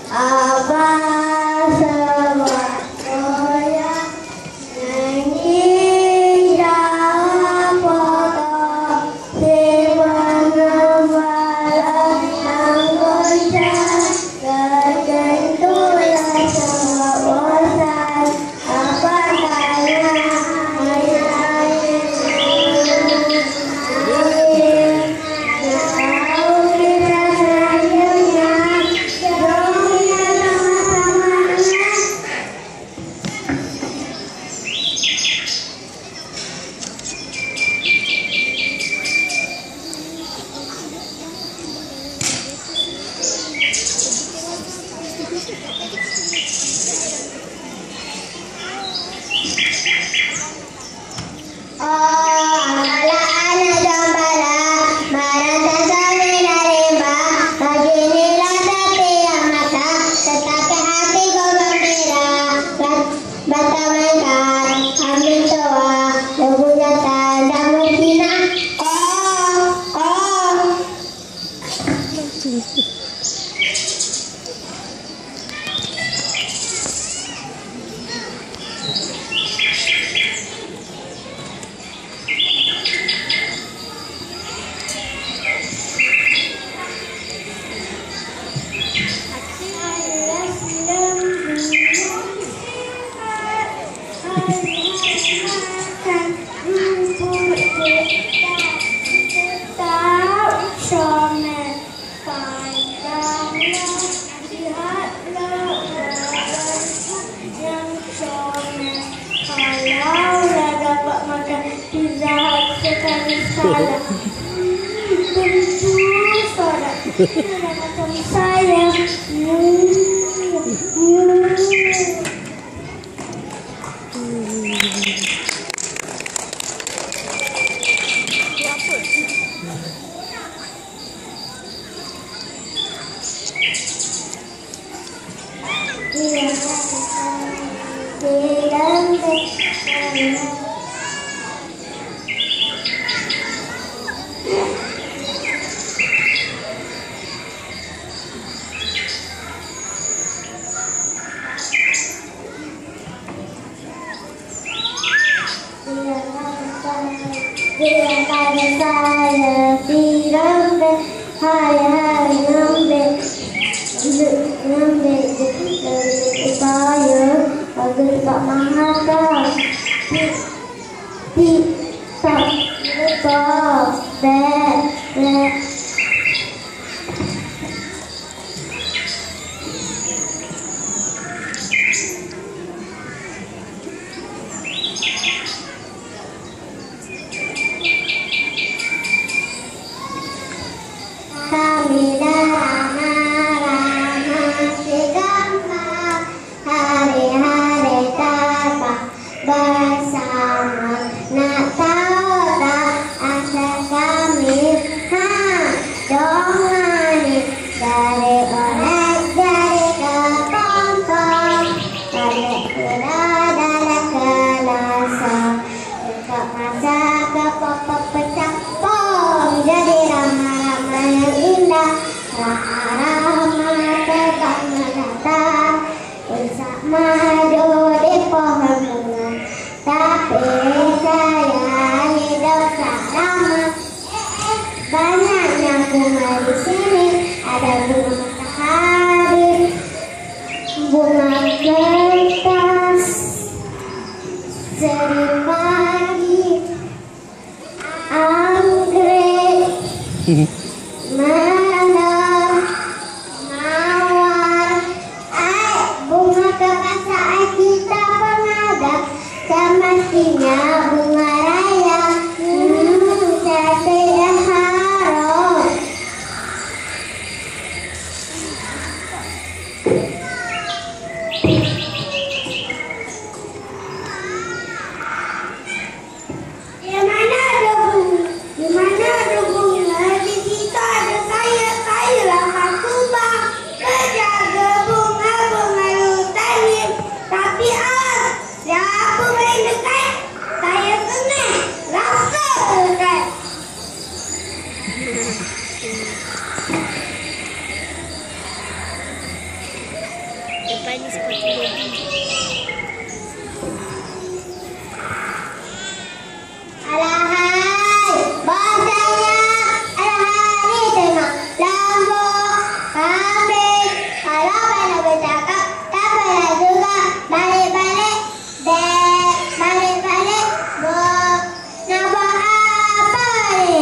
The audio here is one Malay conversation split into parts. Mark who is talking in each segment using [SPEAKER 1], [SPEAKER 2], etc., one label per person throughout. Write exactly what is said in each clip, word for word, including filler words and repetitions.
[SPEAKER 1] Apa semua goyang nyanyi jawab foto si pengembala yang goncang tersentuhlah semua bosan. Apa tanya sudah macam saya. Saya bilang deh, hari-hari ngambil, ngambil dari saya, agar tak mahal, tidak lupa, deh, deh. Banyaknya bunga di sini, ada bunga matahari, bunga kertas, seri pagi, anggrek, malam, mawar, ay, bunga kertas saat kita pengadap, semestinya bunga raya, hmm, saya tidak harus.
[SPEAKER 2] Depannya seperti ini.
[SPEAKER 1] Alahai, bahasanya alahai tengah lampu kambing. Kalau pada bercakap, tak boleh juga balik-balik dek, balik-balik bo. Napa apa ni?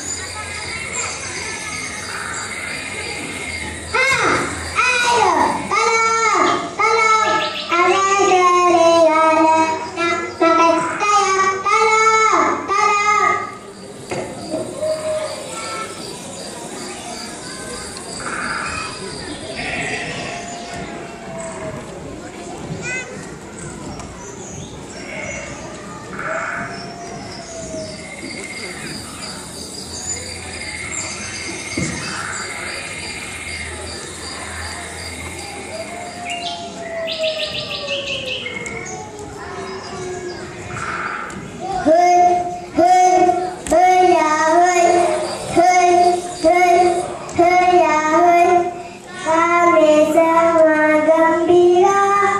[SPEAKER 1] Ha, ayo, tolong, tolong, ada serigala nak makan saya, tolong, tolong. Hei, hei, hei ya hei, hei, hei, hei ya hei, kami semua gembira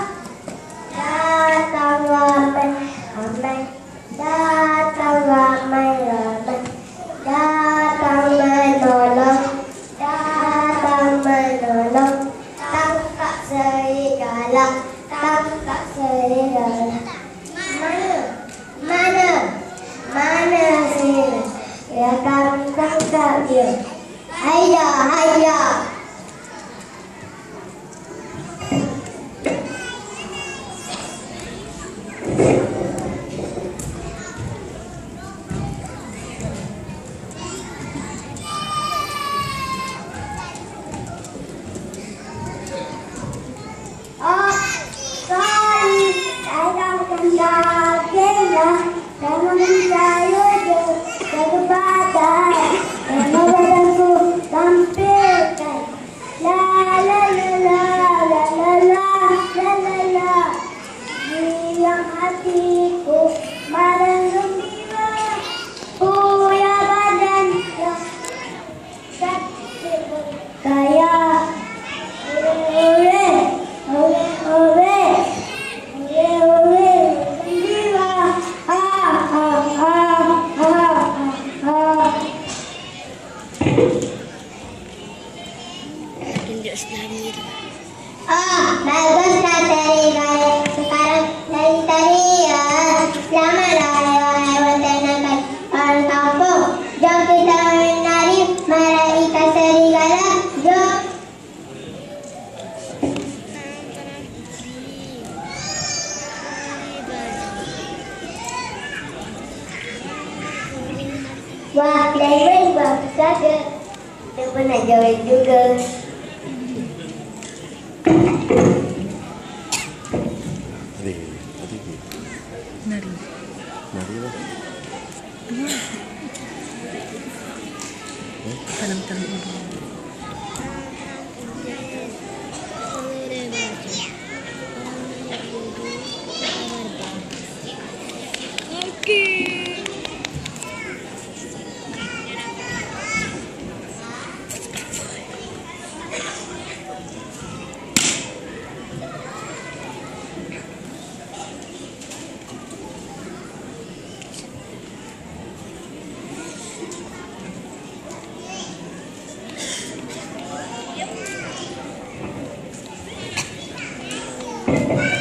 [SPEAKER 1] datang ramai ramai, datang ramai ramai, datang menolong, datang menolong, tangkap serigala, tangkap serigala. Mana? Mana? Mana sih? Ya kami tangkap dia. Ayo, ayo. Oh, sorry. Saya akan kagetlah. Saya mencari dia dari badai. Yang badanku tampilkan. La la la la la la la la la la. Yang hatiku malam gembira. Punya badan yang sakit berkaya. Ore, ore, ore, ore, ore, gembira. Ah, ah, ah, ah, ah.
[SPEAKER 2] Tunjuk sebelah itu.
[SPEAKER 1] Oh, baguslah serigala. Sekarang dari tadi ya, selamatlah hewan-hewan ternakan orang kampung. Jom kita menari marah ikan serigala. Jom. Wah, Diamond bagus saja. Dia pernah joget juga.
[SPEAKER 3] Nari, tadi
[SPEAKER 2] Nari.
[SPEAKER 3] nari lah.
[SPEAKER 2] Tanam-tanam ini. Okay.
[SPEAKER 1] Thank you.